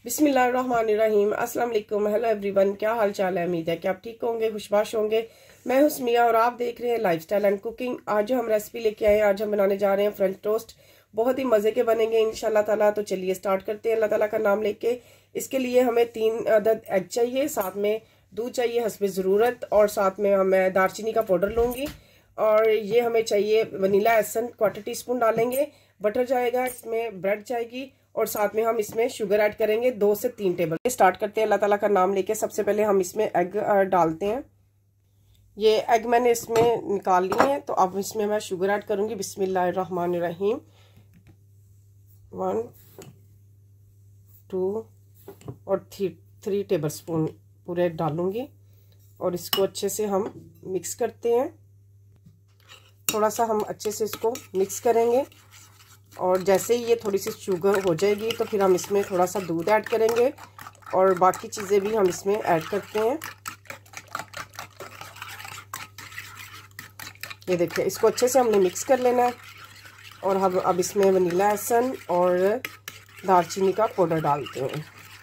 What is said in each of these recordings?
बिस्मिल्लाहिर्रहमानिर्रहीम। अस्सलाम वालेकुम। हेलो एवरीवन, क्या हाल चाल है। उम्मीद है कि आप ठीक होंगे, खुशबाश होंगे। मैं हूं स्मिया और आप देख रहे हैं लाइफस्टाइल एंड कुकिंग। आज जो हम रेसिपी लेके आए हैं, आज हम बनाने जा रहे हैं फ्रेंच टोस्ट। बहुत ही मज़े के बनेंगे इंशाल्लाह ताला। तो चलिए स्टार्ट करते हैं अल्लाह ताला का नाम लेके। इसके लिए हमें 3 अदद एग चाहिए, साथ में दूध चाहिए हस्बे ज़रूरत, और साथ में मैं दालचीनी का पाउडर लूँगी। और ये हमें चाहिए वनीला एसेंस 1/4 टीस्पून डालेंगे। बटर जाएगा, इसमें ब्रेड जाएगी, और साथ में हम इसमें शुगर ऐड करेंगे 2 से 3 टेबल। स्टार्ट करते हैं अल्लाह ताला का नाम लेके। सबसे पहले हम इसमें एग डालते हैं। ये एग मैंने इसमें निकाल लिए हैं, तो अब इसमें मैं शुगर ऐड करूंगी। बिस्मिल्लाहिर्रहमानिर्रहीम। 1 2 और 3 टेबल स्पून पूरे डालूंगी, और इसको अच्छे से हम मिक्स करते हैं। थोड़ा सा हम अच्छे से इसको मिक्स करेंगे, और जैसे ही ये थोड़ी सी शुगर हो जाएगी तो फिर हम इसमें थोड़ा सा दूध ऐड करेंगे, और बाकी चीज़ें भी हम इसमें ऐड करते हैं। ये देखिए, इसको अच्छे से हमने मिक्स कर लेना है। और हम अब इसमें वनीला एसेंस और दालचीनी का पाउडर डालते हैं।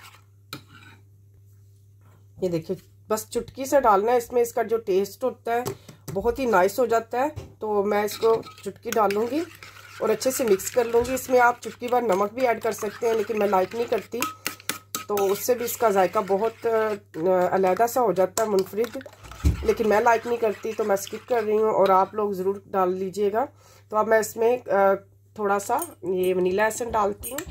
ये देखिए, बस चुटकी से डालना है इसमें। इसका जो टेस्ट होता है बहुत ही नाइस हो जाता है। तो मैं इसको चुटकी डालूंगी और अच्छे से मिक्स कर लूँगी। इसमें आप चुटकी भर नमक भी ऐड कर सकते हैं, लेकिन मैं लाइक नहीं करती, तो उससे भी इसका जायका बहुत अलहदा सा हो जाता है, मुनफरिद। लेकिन मैं लाइक नहीं करती, तो मैं स्किप कर रही हूँ, और आप लोग ज़रूर डाल लीजिएगा। तो अब मैं इसमें थोड़ा सा ये वनीला एसेंस डालती हूँ।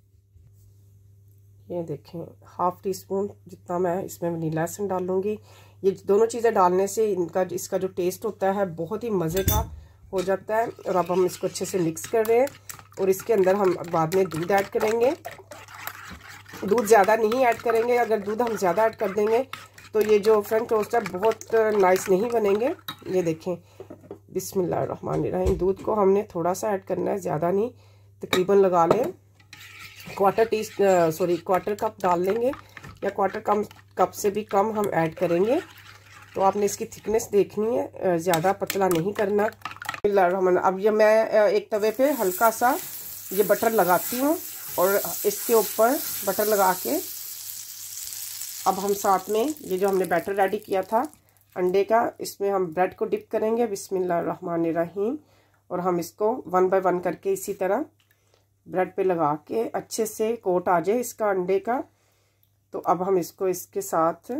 ये देखें, 1/2 टीस्पून जितना मैं इसमें वनीला एसेंस डालूँगी। ये दोनों चीज़ें डालने से इसका जो टेस्ट होता है बहुत ही मज़े का हो जाता है। और अब हम इसको अच्छे से मिक्स कर रहे हैं, और इसके अंदर हम बाद में दूध ऐड करेंगे। दूध ज़्यादा नहीं ऐड करेंगे, अगर दूध हम ज़्यादा ऐड कर देंगे तो ये जो फ्रेंच टोस्ट है बहुत नाइस नहीं बनेंगे। ये देखें, बिस्मिल्लाहिर्रहमानिर्रहीम। दूध को हमने थोड़ा सा ऐड करना है, ज़्यादा नहीं। तकरीबन लगा लें क्वार्टर कप डाल लेंगे, या क्वार्टर कप से भी कम हम ऐड करेंगे। तो आपने इसकी थिकनेस देखनी है, ज़्यादा पतला नहीं करना। अब ये मैं एक तवे पे हल्का सा ये बटर लगाती हूँ, और इसके ऊपर बटर लगा के अब हम साथ में ये जो हमने बैटर रेडी किया था अंडे का, इसमें हम ब्रेड को डिप करेंगे। बिस्मिल्लाहिर्रहमानिर्रहीम। और हम इसको 1 बाय 1 करके इसी तरह ब्रेड पे लगा के अच्छे से कोट आ जाए इसका अंडे का। तो अब हम इसको इसके साथ,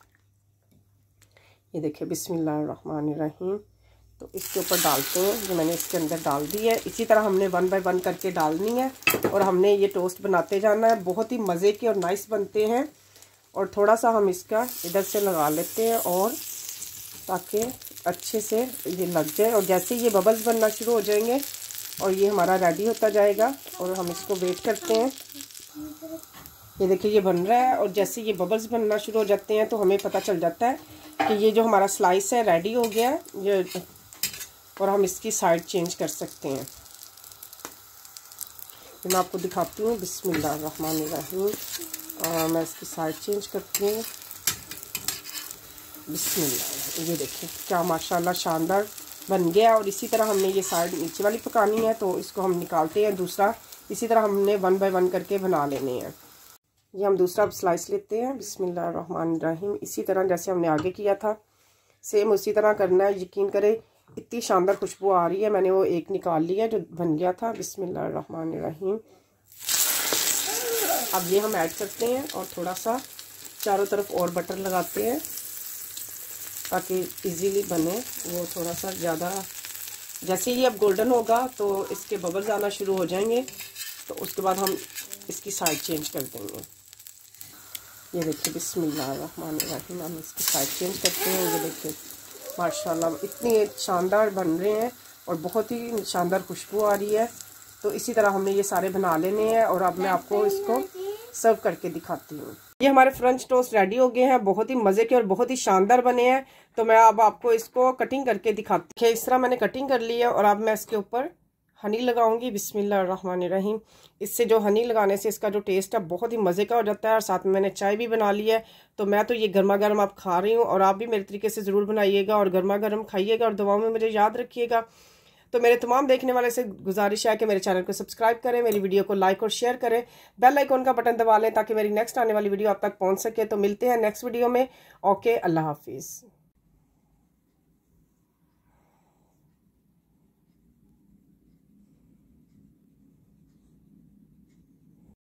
ये देखिए, बिस्मिल्लाहिर्रहमानिर्रहीम, तो इसके ऊपर डालते हैं। जो मैंने इसके अंदर डाल दी है, इसी तरह हमने 1 बाय 1 करके डालनी है, और हमने ये टोस्ट बनाते जाना है। बहुत ही मज़े के और नाइस बनते हैं। और थोड़ा सा हम इसका इधर से लगा लेते हैं, और ताकि अच्छे से ये लग जाए। और जैसे ये बबल्स बनना शुरू हो जाएंगे, और ये हमारा रेडी होता जाएगा, और हम इसको वेट करते हैं। ये देखिए, ये बन रहा है, और जैसे ये बबल्स बनना शुरू हो जाते हैं तो हमें पता चल जाता है कि ये जो हमारा स्लाइस है रेडी हो गया है। ये, और हम इसकी साइड चेंज कर सकते हैं। तो मैं आपको दिखाती हूँ। बिस्मिल्लाहिर्रहमानिर्रहीम। मैं इसकी साइड चेंज करती हूँ। बिस्मिल्लाह। ये देखिए, क्या माशाल्लाह शानदार बन गया। और इसी तरह हमने ये साइड नीचे वाली पकानी है, तो इसको हम निकालते हैं। दूसरा इसी तरह हमने 1 बाय 1 करके बना लेने हैं। ये हम दूसरा स्लाइस लेते हैं। बिस्मिल्लाहिर्रहमानिर्रहीम। इसी तरह जैसे हमने आगे किया था, सेम उसी तरह करना है। यकीन करें, इतनी शानदार खुशबू आ रही है। मैंने वो एक निकाल लिया जो बन गया था। बिस्मिल्लाहिर्रहमानिर्रहीम। अब ये हम ऐड करते हैं, और थोड़ा सा चारों तरफ और बटर लगाते हैं, ताकि इजीली बने वो थोड़ा सा ज़्यादा। जैसे ये अब गोल्डन होगा तो इसके बबल्स आना शुरू हो जाएंगे, तो उसके बाद हम इसकी साइड चेंज कर देंगे। ये देखिए, बिस्मिल्लाहिर्रहमानिर्रहीम। हम इसकी साइड चेंज करते हैं। ये देखिए, माशाल्लाह इतने शानदार बन रहे हैं, और बहुत ही शानदार खुशबू आ रही है। तो इसी तरह हमने ये सारे बना लेने हैं, और अब मैं आपको इसको सर्व करके दिखाती हूँ। ये हमारे फ्रेंच टोस्ट रेडी हो गए हैं, बहुत ही मज़े के और बहुत ही शानदार बने हैं। तो मैं अब आपको इसको कटिंग करके दिखाती हूँ। इस तरह मैंने कटिंग कर ली है, और अब मैं इसके ऊपर हनी लगाऊंगी। बिस्मिल्लाहिर्रहमानिर्रहीम। इससे जो हनी लगाने से इसका जो टेस्ट है बहुत ही मज़े का हो जाता है। और साथ में मैंने चाय भी बना ली है, तो मैं तो ये गर्मा गर्म आप खा रही हूँ, और आप भी मेरे तरीके से ज़रूर बनाइएगा और गर्मा गर्म खाइएगा, और दुआओं में मुझे याद रखिएगा। तो मेरे तमाम देखने वाले से गुजारिश है कि मेरे चैनल को सब्सक्राइब करें, मेरी वीडियो को लाइक और शेयर करें, बेल आइकॉन का बटन दबा लें ताकि मेरी नेक्स्ट आने वाली वीडियो आप तक पहुंच सके। तो मिलते हैं नेक्स्ट वीडियो में। ओके, अल्लाह हाफिज़।